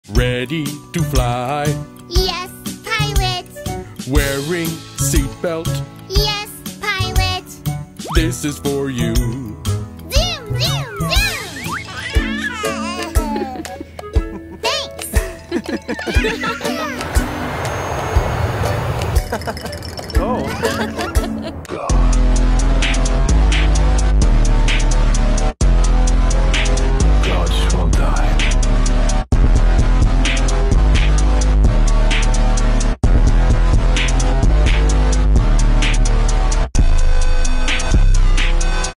Ready to fly. Yes, pilot. Wearing seatbelt. Yes, pilot. This is for you. Zoom, zoom, zoom. Thanks. Oh.